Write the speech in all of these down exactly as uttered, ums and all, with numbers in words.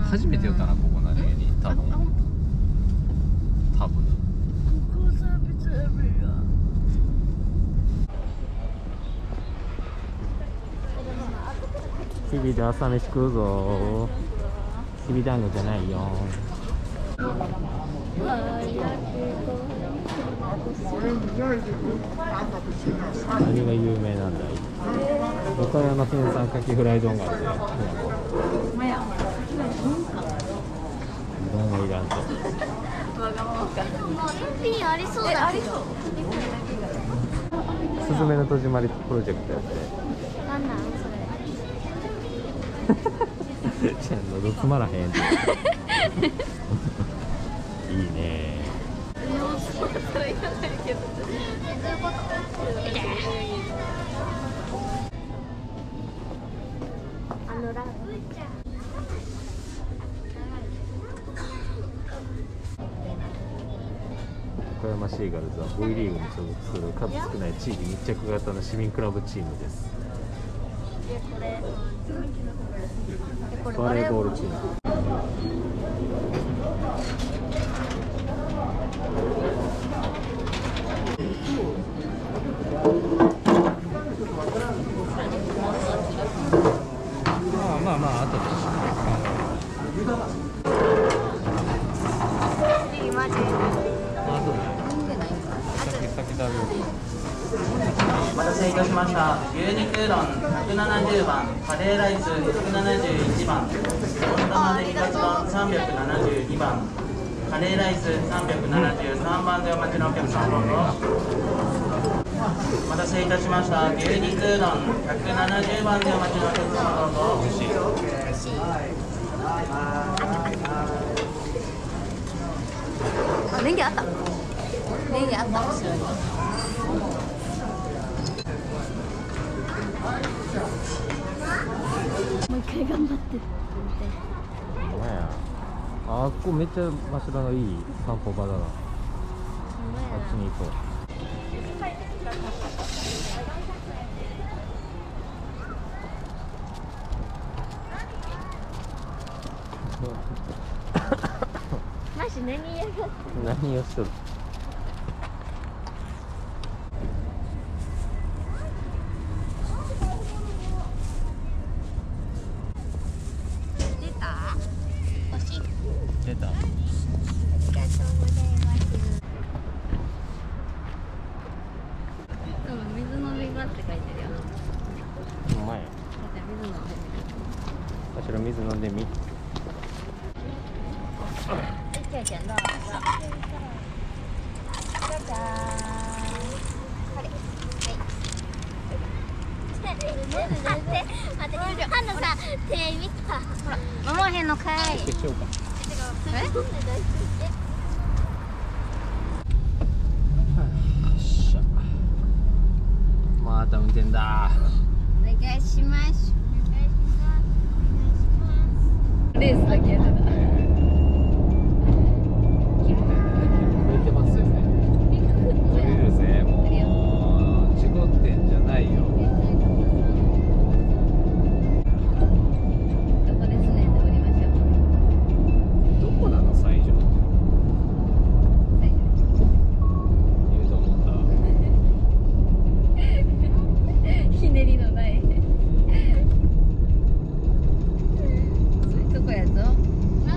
初めて寄ったな、ここ何気に。多分多分きびで朝飯食うぞ。きび団子じゃないよ。何が有名なんだい。岡山県産かきフライ丼があるね。うどんはいらんと。 一品ありそうだけど。 すずめの戸締まりプロジェクトやって。 なんなんそれ。 じゃあ喉つまらへんって。いいね。 あのラブ岡山シーガルズは V リーグに所属する数少ない地域密着型の市民クラブチームです。バレーボールチーム。まあまあまあ、あとで。 マジ。 お待たせいたしました。牛肉うどんひゃくななじゅうばん、カレーライスひゃくななじゅういちばん、温玉ねぎカツ丼さんびゃくななじゅうにばん、カレーライスさんびゃくななじゅうさんばんでお待ちのお客様どうぞ。お待たせいたしました。牛肉うどんひゃくななじゅうばんでお待ちのお客様どうぞ。 美味しい。 あ、ネギあった。ネギあった。後ろに。もう一回頑張って。 ほんまや。あっこめっちゃ場所がいい散歩場だな。あっちに行こう。 マジ何やがって何をしとる。 出た？欲しい。 出た。 ありがとうございます。多分水飲み場って書いてるよ。 ほんまや。 だって水飲んでみる。 あちら水飲んでみ。 一回剪刀。じゃじゃーん。これ。はい。待って待って。ハンナさん手見た。ほら飲まへんのかい。 決勝か。 え？ よっしゃ。また運転だ。 お願いします。お願いします。レースだけやだな。 増えてますよね。降りるぜ。もう事故ってんじゃないよ。 どこですね。で降りましょう。 どこなの最上。 大丈言うと思った。 夫。ひねりのない。そういうとこやぞ。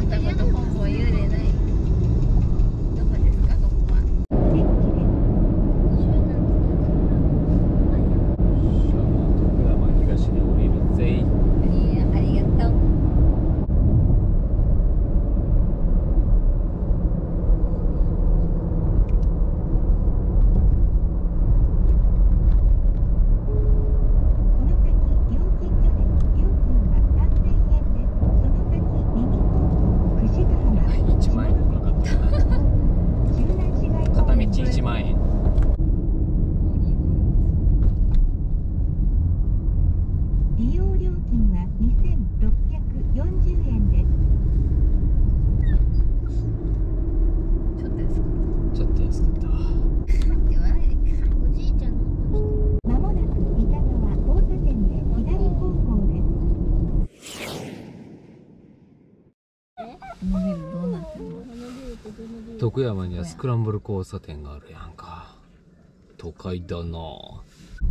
徳山にはスクランブル交差点があるやんか。都会だな。あ、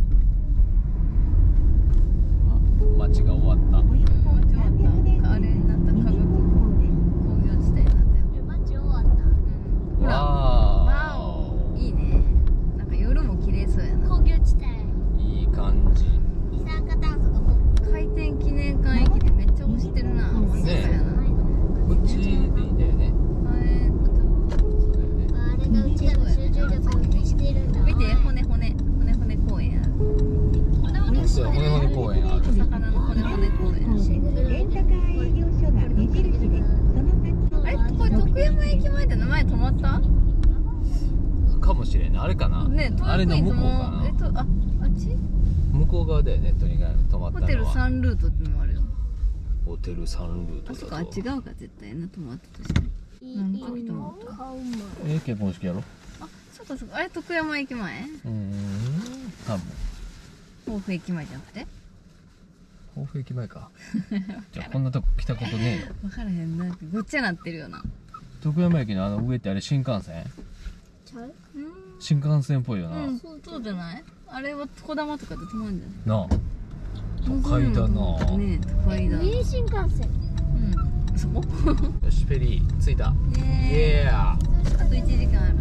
街が終わった。 うん、街終わった。あれになった。科学工業地帯になったよ。 え、街終わった。 ほら、 わわお、いいね。なんか夜も綺麗そうやな。 工業地帯。 ー、いい感じ。 二酸化炭素がほ開店記念館駅でめっちゃ押してるな。満足やな。 こっちでいいんだよね。 えーっと、 そうだよね。 あれがうちらの集中力を消してるんだ。 見て、骨骨骨骨公園ある。 そう、骨骨公園ある。 魚の骨骨公園。 レンタカー営業所が目印で、その先あれ、これ徳山駅前で名前止まった？ かもしれんね。あれかな。 ね、 あれの向こうかな。 えっと、あ、あっち？ 向こう側だよね。とにかく止まったのは。 ホテルサンルートってのもあるよ。 ホテルサンルートだと。 あそこあ違うか絶対な、止まったとしても。何の時止まった？ えー、結婚式やろ。 あ、そうかそうか。あれ徳山駅前？ うーん、多分。 甲府駅前じゃなくて？ 甲府駅前か。じゃあこんなとこ来たことねえよ。 分からへんな。ごっちゃなってるよな。 徳山駅のあの上ってあれ新幹線？ ちゃう？ うん。 新幹線っぽいよな。 うん、そうじゃない？あれはこだまとかで止まるんじゃない？ なあ。都会だな。 ねえ、都会だ。 三重新幹線。 うん。そこ？ よし、フェリー着いた。イイエーイ。 エーあといちじかんある。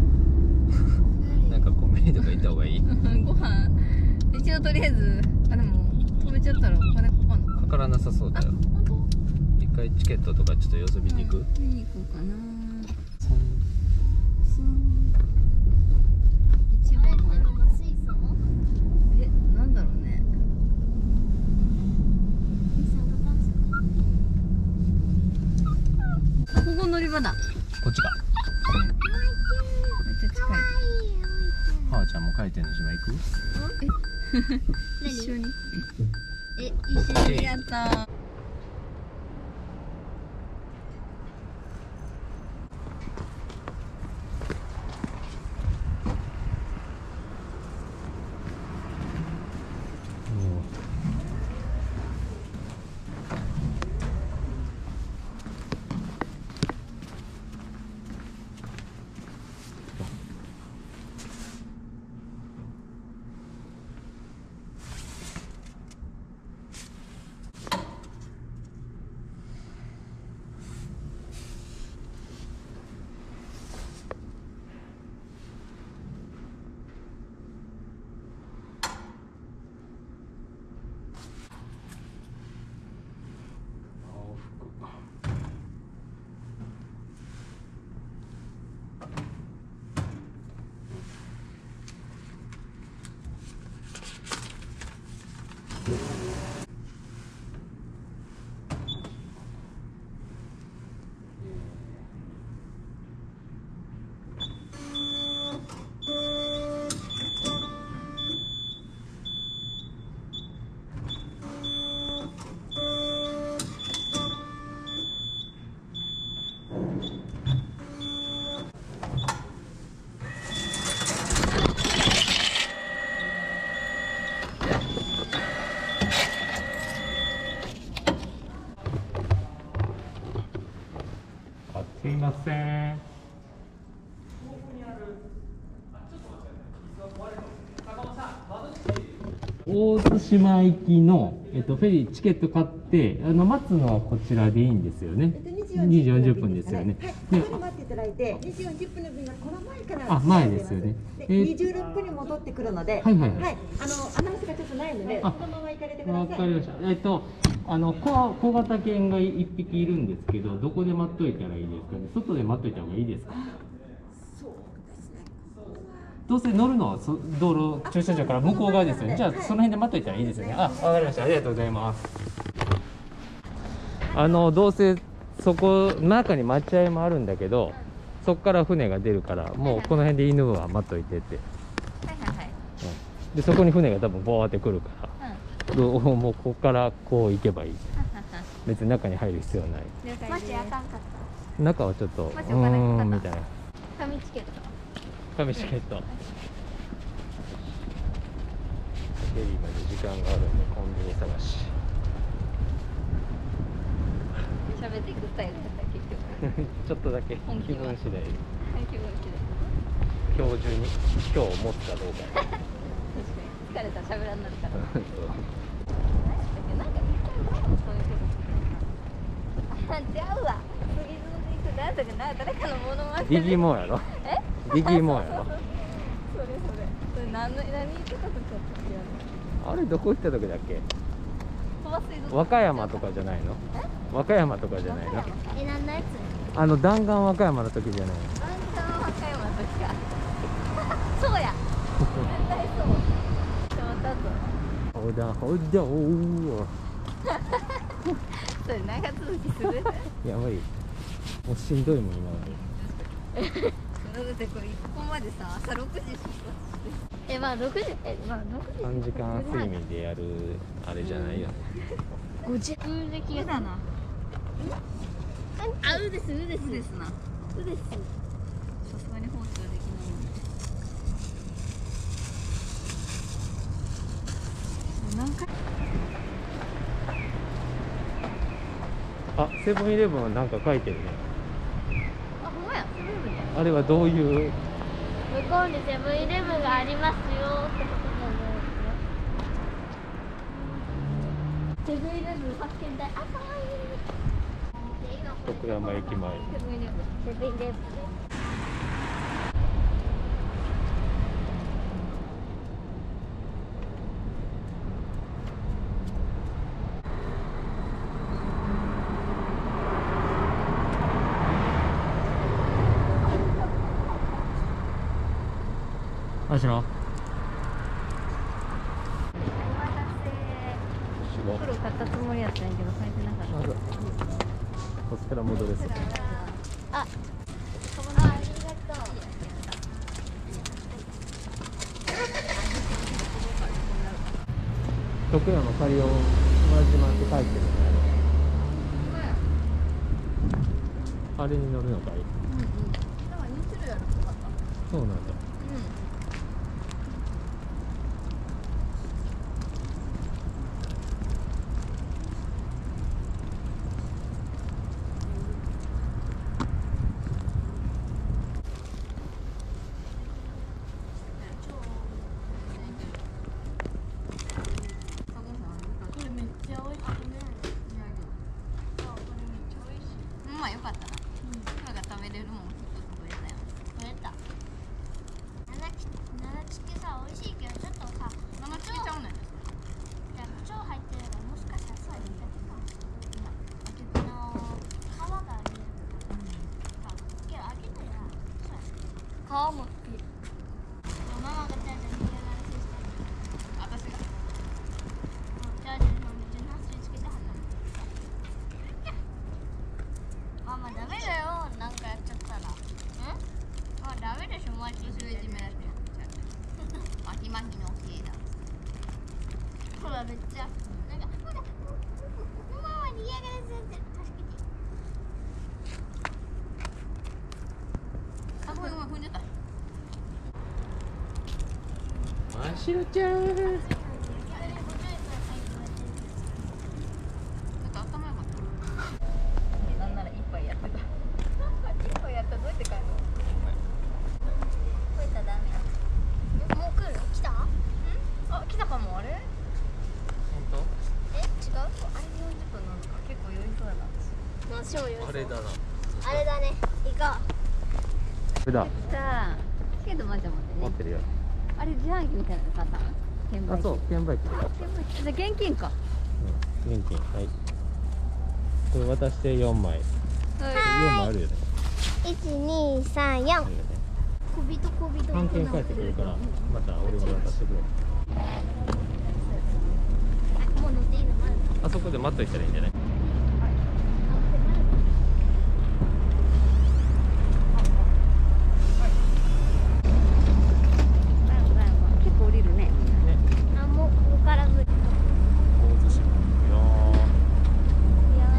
なんかコンビニとか行った方がいい？ ご飯一応とりあえず、あ、でも止めちゃったらお金かかんのか。 かからなさそうだよ。 本当？ 一回チケットとかちょっと様子見に行く？ うん見に行こうかな。一あれ番ってのが水素？ え、なんだろうね。 二酸化炭素。 あ、ここ乗り場だ。 こっちか。 めっちゃ近い。 はーちゃんも回転の島行く？ 一緒に。 え、一緒に。 やったー。 すいません。大津島行きの、えっと、フェリーチケット買ってあの待つのはこちらでいいんですよね。にじよんじゅっぷんですよね。 はい、ここに待っていただいて、にじよんじゅっぷんの便がこの前からあ前ですよね。 でえーにじゅうろっぷんに戻ってくるので、 はいはいはいあのアナウンスがちょっとないので、 あそのまま行かれてください。 わかりました。えっとあの小小型犬がいっぴきいるんですけど、どこで待っといたらいいですかね。外で待っといた方がいいですか。 そうですね。 どうせ乗るのはそ道路駐車場から向こう側ですよね。じゃあその辺で待っといたらいいですよね。あ、わかりました。ありがとうございます。あのどうせそこ中に待合もあるんだけど、そこから船が出るからもうこの辺で犬は待っといてって。 はいはいはい。 うん、でそこに船が多分ボーって来るから、どうもうここからこう行けばいい。別に中に入る必要はない。 了解です。 マジあかんかった。 中はちょっとうマジお金かかったーんみたいな。 紙チケット。 紙チケット。フェリーまで時間があるんでコンビニ探し。 喋っていくスタイルだった結局。 ちょっとだけ本気は気分次第。 今日中に今日持つかどうか。 確かに疲れたら喋らんなるからそうなんか一回前もそういうことあ、ちゃうわ杉蔵で行くなんとかな誰かのものまねディギモやろ。 えディギモやろ。 それそれそれ何の何言ってた時だったっけあれどこ行った時だっけ？ 鳥羽水族館和歌山とかじゃないの？和歌山とかじゃないの？ え、なんのやつ？ あの弾丸和歌山の時じゃないの？ あんたは和歌山の時かそうや絶対そうちょっとあとほだほだおー。 それ長続きするやばい。もうしんどいもん今まで。 だってこれここまでさ朝ろくじ出発してえまあろくじえまあろくじさんじかん睡眠でやるあれじゃないよね。 ごじ風的やだなあうですうですうですなうですさすがに放置はできないので何回あ、セブンイレブンなんか書いてるね。 あほんまやセブンイレブンやあれはどういう向こうにセブンイレブンがありますよってことじゃないですね。セブンイレブン発見台、あ、かわいい。 徳山駅前。 セブンイレブンセブンイレブンです。 あしろ。 お待たせ袋買ったつもりやったんやけど買えてなかったまずこっちから戻れそう。 あ、あ、ありがとう徳山カリオ村島って書いてるね。あれに乗るのかい？ うんうんなんかに種類あるっぽかったそうなんだ。 これめっちゃ美味しいね。うん、まあよかったな。今が食べれるもん一つ増えたよ。 増えた。七チ七チキさ、美味しいけど、ちょっとさ、 生つけちゃうねん。 じゃあ腸入ってれば、もしかしたらそうやったけど、あの皮があるやつ。けど、揚げたら、そうや。皮も好き。ママがちゃんと苦手な話してる。 私が。 じゃあ、じゃあ、じゃあ、ナスにつけてはったの。ママダメだよ、なんかやっちゃったら。ん？ママダメでしょ、マジ私がいじめられてる。マヒマヒのせいだ。 ほら、めっちゃ。なんか、ほら、ママに嫌がらせって、助けて。 あ、ごめんごめん、踏んじゃった。 あしろちゃん。 ちょっと頭よかった。なんなら一杯やってた。一杯やったらどうやって帰るの？ こういったらダメや。もう来る？来た？ あ、来たかもあれ？ 本え、違う？ あれでよんじゅっぷんなんですか？結構酔いそうやな。 私もよ。 当？あれだな。 あれだね。行ここれだ。 さあ、けどまちゃん持っね。 持っててるよ。 あれ自販機みたいなの買ったの？券売機。 あ、そう、券売機で買った。 券売機。じゃあ現金か。 うん、現金、はい。これ渡してよんまい。よんまいあるよね。 う。一二三四。 あるよね。 小人小人。 半券返ってくるから、また俺に渡してくれ。 もう乗っていいのまだ。 あそこで待っといたらいいんじゃない？ 結構降りるね。 ね。 あ、もうここから無理。 大津市も行くよ。 いや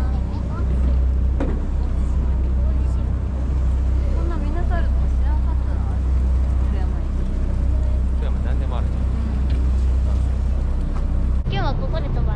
こんなみんなさるとか知らんかったな。富山に。 富山何でもあるね。 今日はここで飛ば